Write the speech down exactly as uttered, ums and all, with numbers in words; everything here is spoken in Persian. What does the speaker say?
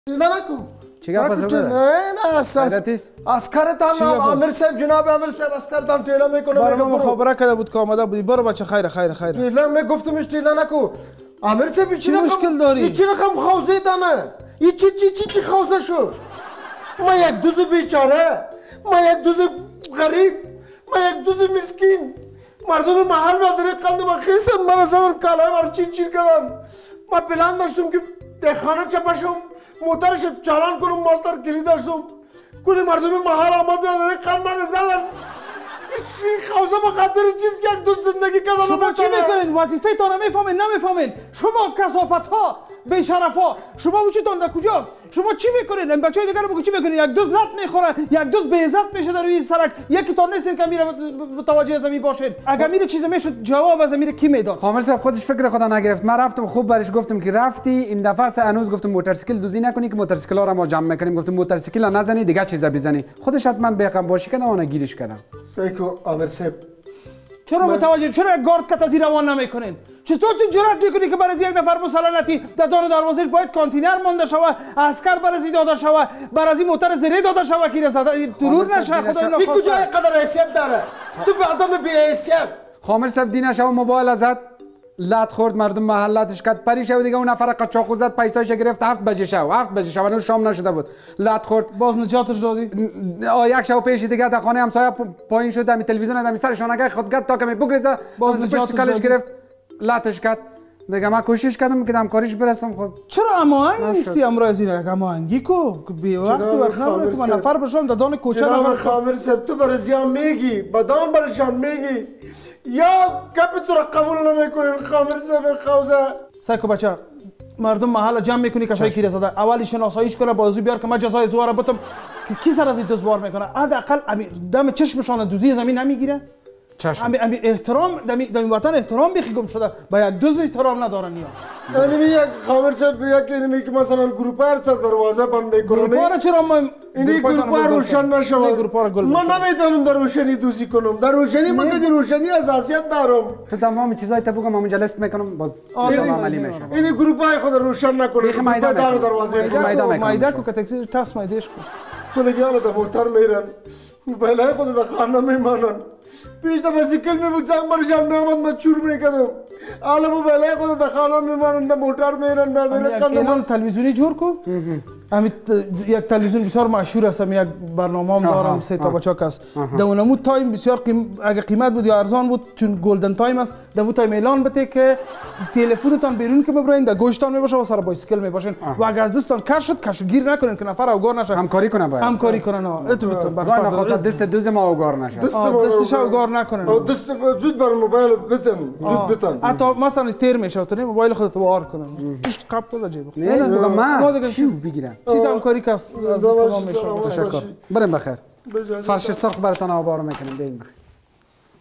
نه نکو چی گپ است؟ نه نه اساس اسکرتان عامر صاحب جناب عامر صاحب اسکرتان تیلا میکنه. برای ما مخابره کرده بود که آمده بودی. برو بچه خیر خیر خیر. تیلا می گفتمش تیلا نکو. عامر صاحب چی مشکل داری؟ چی رقم خوزه دان است؟ این چی چی چی چی خوزه شد؟ ما یک دوز بیچاره، ما یک دوز غریب، ما یک دوز مسکین. مردم محل را در قند ما خیسن من زدن کالای ما چین چین کردن. ما پلان داشتم که ده خانه چپاشم موترش چالان کنم ماستر کلید داشتم. کلی مردم محل آمد در قند من زدن. این خوزه بخاطر چیز که یک دوز زندگی کردن. شما چی میکنین؟ وظیفه تان نمیفهمین نمیفهمین. شما کثافت ها بی‌شرف ها شما وجودتان در کجاست؟ شما چی میکنین؟ این بچهای دیگر بگو چی میکنین؟ یک دوز لط میخوره، یک دوز به عزت میشه در روی سرک، یکی تان نیستین که میره متوجه زمین باشین. اگر میره چیز میشد جواب از میره کی میداد؟ خامر صاحب خودش فکر خدا نگرفت. من رفتم خوب برش گفتم که رفتی این دفعه هنوز گفتم موتورسیکل دوزی نکنی که موتورسیکلا را ما جمع میکنیم. گفتم موتورسیکل نزنی دیگه چیزا بزنی. خودش حتما بیقم باشی که اون گیرش کردم. سیکو عامر صاحب چرا متوجه چرا یک گارد کت از این روان نمیکنین؟ چطور تو جرأت میکنی که برای یک نفر مسلطی در دان دروازش باید کانتینر مانده شود، عسکر برای داده شود، برای موتر زری داده شود که رسد درور نشه خدای نخواسته. این کجا قدر حیثیت داره؟ تو به آدم بی حیثیت. خامر صاحب دینه شو موبایل ازت لات خورد مردم محلاتش کت پری شو دیگه اون نفر قچاقو زد پیساش گرفت هفت بجه شو هفت بجه شو هنوز شام نشده بود لات خورد باز نجاتش دادی. آ یک شو پیش دیگه تا خانه همسایه پایین شد می تلویزیون دمی سر شانگاه خود گفت تا که می بگریزه باز نجاتش کلش گرفت لاتش کرد دیگه. من کوشش کردم که همکاریش برسم. خب چرا هماهنگ نیستی امروز از این هماهنگی کو بی وقت وقت نبره که من نفر بشم در دان کوچه نفر خامر صاحب تو برای زیان میگی بدان برشان میگی یا گپ تو را قبول نمیکنین خامر صاحب خوزه. سایکو بچه مردم محل جمع میکنی که شاید کی رسیده اولی شناساییش کنه بازو بیار که من جزای زوار بتم که کی سر از این دوز بار میکنه. حداقل دم چشمشان دوزی زمین نمیگیره. امی امی احترام دمی دمی وطن احترام بیخی گم شده با یک دوز احترام ندارن یا یعنی یک خامر صاحب یک اینمی که مثلا گروپ هر سر دروازه بند میکنه. گروپ چرا ما اینی گروپ روشن نشود. من نمیتونم در روشنی دوزی کنم. در روشنی من که روشنی اساسیت دارم. تو تمام چیزای تو بگم من لیست میکنم باز عملی میشه. اینی گروپ های خود روشن نکنه. بیخ میدان دروازه میدان میدان کو که تاس میدیش کو. کلی حالا در موتر میرن. موبایل های خود در خانه میمانن. پیش دفعه سیکل می بود زنگ برشان میامد من چور میکردم. حالا موبایل های خود در خانه میمانن در موتر میرن بدر کنم. تلویزیونی جور کو. امی یک تلویزیون بسیار مشهور است. امی یک برنامه هم دارم سه تا بچاک است. در اونمو تایم بسیار اگه قیمت بود یا ارزان بود چون گلدن تایم است. در اون تایم اعلان بده که تلفنتان بیرون که ببرین در گوشتان میباشه و سر بایسیکل میباشین و اگه از دستتان کار شد کش گیر نکنین که نفر اوگار نشه. همکاری کنه باید. همکاری کنن. اتو بتو. باید نخواست دست دوز ما اوگار نشه. دستش اوگار نکنن. دست زود بر موبایل بتن. زود بتن. حتی مثلا تیر میشه تو موبایل خودت وار کنن. پشت قاب تو جیب. نه بگم من چی بگیرم. چیز همکاری کس از دست ما میشه. تشکر. بریم بخیر. فرش سرخ براتون آوار میکنیم. بریم بخیر.